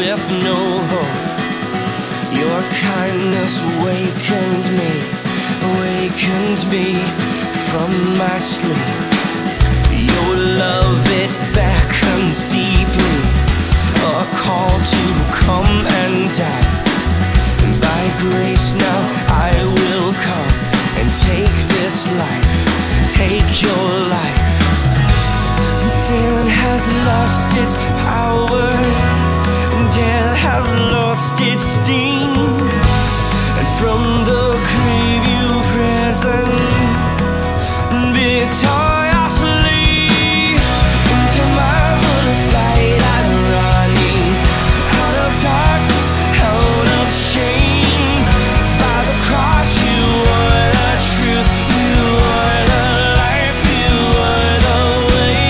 with no hope. Your kindness awakened me from my sleep. Your love, it beckons deeply, a call to come and die. And by grace now I will come and take this life, take your life. Sin has lost its power, and death has lost its sting. And from the grave you've risen victoriously. Into marvelous light I'm running, out of darkness, out of shame. By the cross you are the truth, you are the life, you are the way.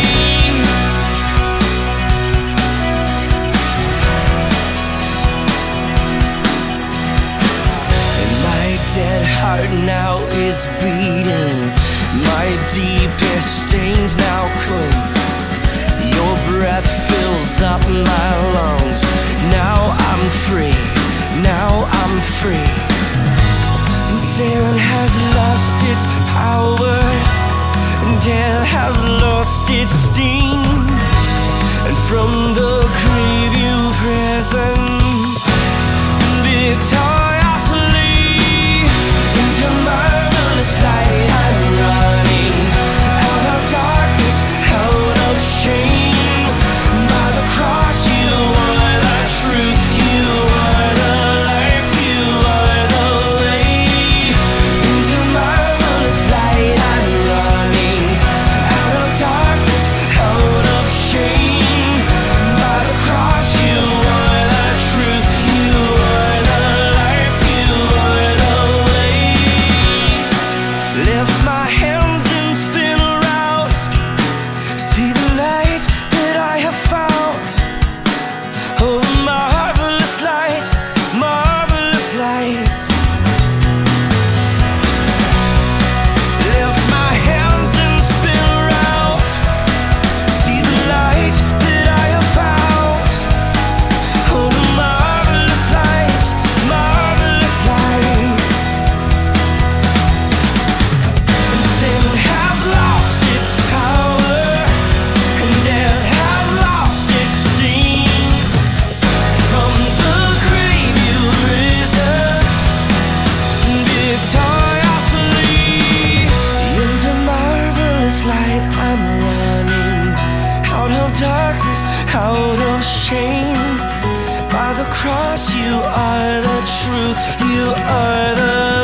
And my dead heart now is beating, my deepest stains now clean. Your breath fills up my lungs. Now I'm free, now I'm free. And sin has lost its power, and death has lost its sting. And from the grave you've risen victoriously. Into marvelous light I'm running, out of darkness, out of shame. By the cross you are the truth, you are the life, you are the way. Into marvelous light I'm running, out of darkness, out of shame. By the cross you are the truth, you are the life, you are the way. Lift my hands and spin around, see the light that I have found. Oh, marvelous light, marvelous light. Lift my hands and spin around, see the light that I have found. Oh, the marvelous light, marvelous light. Sin has lost its power, and death has lost its sting. From the grave you've risen victoriously. Into marvelous light I'm running, out of darkness, out of shame. By the cross you are the truth, you are the